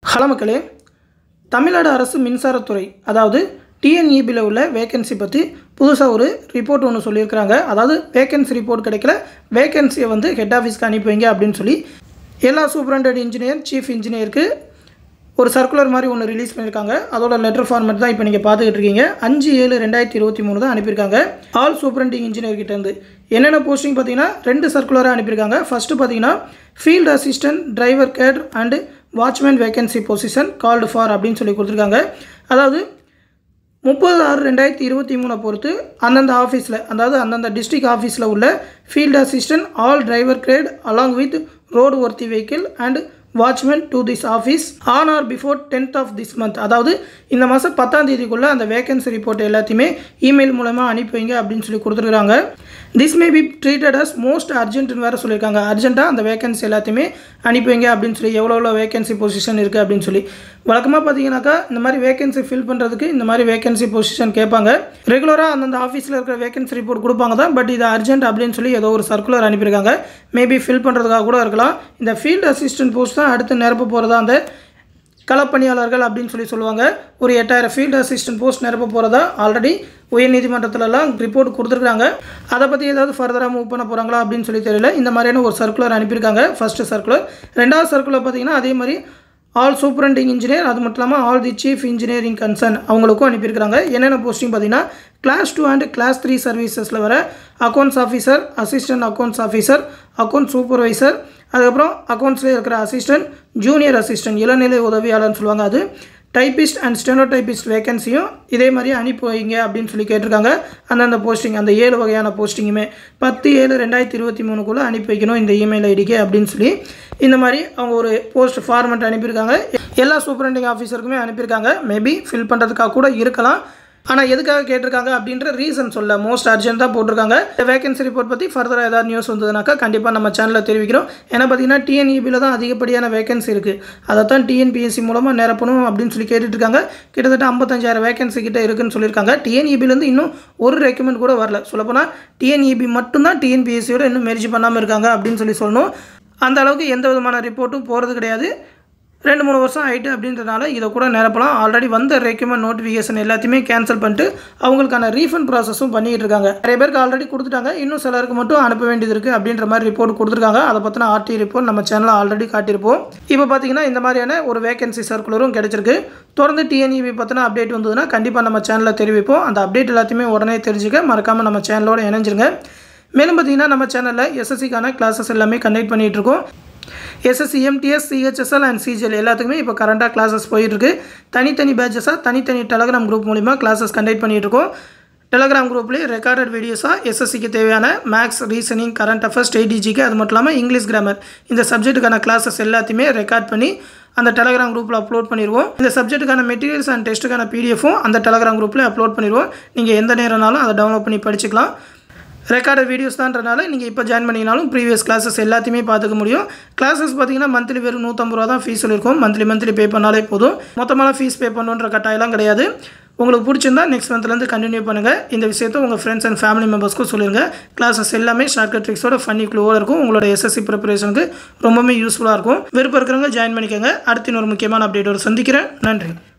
Hello மக்களே, தமிழ்நாடு அரசு மின்சாரத்துறை அதாவது டிஎன்இபியில் உள்ள வேகன்சி பற்றி புதுசாக ஒரு ரிப்போர்ட் ஒன்று சொல்லியிருக்கிறாங்க. அதாவது வேகன்சி ரிப்போர்ட் கிடைக்கல, வேகன்சியை வந்து ஹெட் ஆஃபீஸ்க்கு அனுப்பி வைங்க அப்படின்னு சொல்லி எல்லா சூப்பரண்டட் இன்ஜினியர் சீஃப் இன்ஜினியருக்கு ஒரு சர்க்குலர் மாதிரி ஒன்று ரிலீஸ் பண்ணியிருக்காங்க. அதோட லெட்டர் ஃபார்மேட் தான் இப்போ நீங்கள் பார்த்துக்கிட்டு இருக்கீங்க. 5/7/2023 தான் அனுப்பியிருக்காங்க. ஆல் சூப்பரண்டிங் இன்ஜினியர் கிட்டேருந்து என்னென்ன போஸ்டிங் பார்த்தீங்கன்னா 2 சர்க்குலராக அனுப்பியிருக்காங்க. ஃபஸ்ட்டு பார்த்தீங்கன்னா field assistant driver gate and watchman vacancy position called for அப்படின்னு சொல்லி கொடுத்துருக்காங்க. அதாவது 30/6/2023 பொறுத்து அந்தந்த ஆஃபீஸில், அதாவது அந்தந்த டிஸ்ட்ரிக்ட் ஆஃபீஸில் உள்ள field assistant all driver grade along with roadworthy vehicle and watchman to this office on or before 10th of this month. அதாவது இந்த மாதம் 10ஆம் தேதிக்குள்ளே அந்த வேகன்சி ரிப்போர்ட் எல்லாத்தையுமே இமெயில் மூலமாக அனுப்பி வைங்க அப்படின்னு சொல்லி கொடுத்துருக்காங்க. This may be treated as most அர்ஜென்ட்னு வேறு சொல்லியிருக்காங்க. அர்ஜென்ட்டாக அந்த வேகன்சி எல்லாத்தையுமே அனுப்பி வைங்க அப்படின்னு சொல்லி எவ்வளோ வேகன்சி பொசிஷன் இருக்குது அப்படின்னு சொல்லி. வழக்கமாக பார்த்தீங்கன்னாக்கா இந்த மாதிரி வேகன்சி ஃபில் பண்ணுறதுக்கு இந்த மாதிரி வேகன்சி பொசிஷன் கேட்பாங்க. ரெகுலராக அந்தந்த ஆஃபீஸில் இருக்கிற வேகன்சி ரிப்போர்ட் கொடுப்பாங்க தான். பட் இது அர்ஜென்ட் அப்படின்னு சொல்லி ஏதோ ஒரு சர்க்குலர் அனுப்பியிருக்காங்க. மேபி ஃபில் பண்ணுறதுக்காக கூட இருக்கலாம். இந்த ஃபீல்டு அசிஸ்டன்ட் போஸ்ட் தான் அடுத்து நிரப்ப போகிறதா அந்த களப்பணியாளர்கள் அப்படின்னு சொல்லி சொல்லுவாங்க. ஒரு 8000 ஃபீல்டு அசிஸ்டன்ட் போஸ்ட் நிரப்ப போகிறதா ஆல்ரெடி உயர்நீதிமன்றத்திலலாம் ரிப்போர்ட் கொடுத்துருக்காங்க. அதை பற்றி ஏதாவது ஃபர்தராக மூவ் பண்ண போகிறாங்களா அப்படின்னு சொல்லி தெரியல. இந்த மாதிரியான ஒரு சர்க்குலர் அனுப்பியிருக்காங்க. First circular. ரெண்டாவது சர்க்குலர் பார்த்தீங்கன்னா அதே மாதிரி ஆல் சூப்பரண்டிங் இன்ஜினியர், அது மட்டும் இல்லாமல் all the chief engineering concern அவங்களுக்கும் அனுப்பியிருக்காங்க. என்னென்ன போஸ்டிங் பார்த்தீங்கன்னா கிளாஸ் 2 அண்ட் கிளாஸ் 3 சர்வீசஸில் வர accounts officer, assistant accounts officer, account supervisor, அதுக்கப்புறம் அக்கௌண்ட்ஸ்லேயே இருக்கிற அசிஸ்டன்ட், ஜூனியர் அசிஸ்டன்ட், இளநிலை உதவியாளர்னு சொல்லுவாங்க, அது டைப்பிஸ்ட் அண்ட் ஸ்டெனோடைப்பிஸ்ட் வேகன்சியும் இதே மாதிரி அனுப்பி வைங்க அப்படின்னு சொல்லி கேட்டிருக்காங்க. அந்தந்த போஸ்டிங் அந்த 7 வகையான போஸ்டிங்குமே 10/7/2023 அனுப்பி வைக்கணும் இந்த இமெயில் ஐடிக்கு அப்படின்னு சொல்லி இந்த மாதிரி அவங்க ஒரு போஸ்ட் ஃபார்மெட் அனுப்பியிருக்காங்க. எல்லா சூப்பரண்டிங் ஆஃபீஸருக்குமே அனுப்பியிருக்காங்க. மேபி ஃபில் பண்ணுறதுக்காக கூட இருக்கலாம். ஆனால் எதுக்காக கேட்டிருக்காங்க அப்படின்ற ரீசன் சொல்ல, மோஸ்ட் அர்ஜென்ட் தான் போட்டிருக்காங்க. இந்த வேகன்சி ரிப்போர்ட் பற்றி ஃபர்தராக ஏதாவது நியூஸ் வந்ததுனாக்கா கண்டிப்பாக நம்ம சேனலில் தெரிவிக்கிறோம். ஏன்னா பார்த்தீங்கன்னா டிஎன்இபியில் தான் அதிகப்படியான வேகன்சி இருக்குது. அதை தான் டிஎன்பிஎஸ்சி மூலமாக நிரப்பணும் அப்படின்னு சொல்லி கேட்டுட்ருக்காங்க. கிட்டத்தட்ட 55,000 வேகன்சி கிட்ட இருக்குன்னு சொல்லியிருக்காங்க. டிஎன்இபிலேருந்து இன்னும் ஒரு ரெக்கமெண்ட் கூட வரல. சொல்லப்போனால் டிஎன்இபி மட்டும்தான் டிஎன்பிஎஸ்சியோட இன்னும் மெர்ஜ் பண்ணாமல் இருக்காங்க அப்படின்னு சொல்லணும். அந்த அளவுக்கு எந்த விதமான ரிப்போர்ட்டும் போகிறது கிடையாது. 2-3 வருஷம் ஆகிட்டு அப்படின்றனால இதை கூட நிரப்பலாம். ஆல்ரெடி வந்த ரெக்யூமெண்ட் நோட்டிஃபிகேஷன் எல்லாத்தையுமே கேன்சல் பண்ணிட்டு அவங்களுக்கான ரீஃபண்ட் ப்ராசஸும் பண்ணிகிட்டு இருக்காங்க. நிறைய பேருக்கு ஆல்ரெடி கொடுத்துட்டாங்க. இன்னும் சிலருக்கு மட்டும் அனுப்ப வேண்டியது இருக்குது அப்படின்ற மாதிரி ரிப்போர்ட் கொடுத்துருக்காங்க. அதை பற்றின ஆர்டி ரிப்போர்ட் நம்ம சேனலில் ஆல்ரெடி காட்டியிருப்போம். இப்போ பார்த்தீங்கன்னா இந்த மாதிரியான ஒரு வேகன்சி சர்க்குலரும் கிடைச்சிருக்கு. தொடர்ந்து டிஎன்இபி பற்றின அப்டேட் வந்ததுன்னா கண்டிப்பாக நம்ம சேனலில் தெரிவிப்போம். அந்த அப்டேட் எல்லாத்தையுமே உடனே தெரிஞ்சுக்க மறக்காமல் நம்ம சேனலோட இணைஞ்சிருங்க. மேலும் பார்த்தீங்கன்னா நம்ம சேனலில் எஸ்எஸ்சிக்கான கிளாஸஸ் எல்லாமே கண்டக்ட் பண்ணிகிட்டு இருக்கோம். SSC, MTS, CHSL and CGL எல்லாத்துக்குமே இப்போ கரண்ட்டாக கிளாஸஸ் போயிட்டுருக்கு. தனித்தனி பேட்சஸாக தனித்தனி டெலகிராம் குரூப் மூலிமா கிளாஸஸ் கண்டக்ட் பண்ணிகிட்ருக்கோம். டெலகிராம் குரூப்லேயே ரெக்கார்டட் வீடியோஸாக எஸ்எஸ்சிக்கு தேவையான மேக்ஸ், ரீசனிங், கரண்ட் அஃபேர்ஸ், ஸ்ட்ராட்டஜிக்கு, அது மட்டும் இல்லாமல் இங்கிலீஷ் கிராமர் இந்த சப்ஜெக்ட்டுக்கான கிளாஸஸ் எல்லாத்தையுமே ரெக்கார்ட் பண்ணி அந்த டெலகிராம் குரூப்பில் அப்லோட் பண்ணிடுவோம். இந்த சப்ஜெக்ட்டுக்கான மெட்டீரியல்ஸ் அண்ட் டெஸ்ட்டுக்கான பிடிஎஃப்பும் அந்த டெலகிராம் குரூப்பில் அப்லோட் பண்ணிடுவோம். நீங்கள் எந்த நேரம்னாலும் அதை டவுன்லோட் பண்ணி படிச்சுக்கலாம். ரெக்கார்டட் வீடியோஸ் தான்றனால நீங்கள் இப்போ ஜாயின் பண்ணிங்கனாலும் ப்ரீவியஸ் கிளாஸஸ் எல்லாத்தையுமே பார்த்துக்க முடியும். கிளாஸஸ் பார்த்தீங்கன்னா மந்த்லி வெறும் 150 ரூபா தான் ஃபீஸ் இருக்கும். மந்த்லி பே பண்ணாலே போதும். மொத்தமாக ஃபீஸ் பே பண்ணுன்ற கட்டாயம்லாம் கிடையாது. உங்களுக்கு பிடிச்சிருந்தா நெக்ஸ்ட் மந்த்லேருந்து கண்டினியூ பண்ணுங்கள். இந்த விஷயத்தை உங்கள் ஃப்ரெண்ட்ஸ் அண்ட் ஃபேமிலி மெம்பர்ஸ்க்கும் சொல்லிடுங்க. கிளாஸஸ் எல்லாமே ஷார்ட்கட் ட்ரிக்ஸோட ஃபன்னி க்ளூவோட இருக்கும். உங்களோட எஸ்எஸ்சி ப்ரிப்பரேஷனுக்கு ரொம்பவே யூஸ்ஃபுல்லாக இருக்கும். விருப்பம் இருக்கிறவங்க ஜாயின் பண்ணிக்கோங்க. அடுத்து இன்னொரு முக்கியமான அப்டேட்டோடு சந்திக்கிறேன். நன்றி.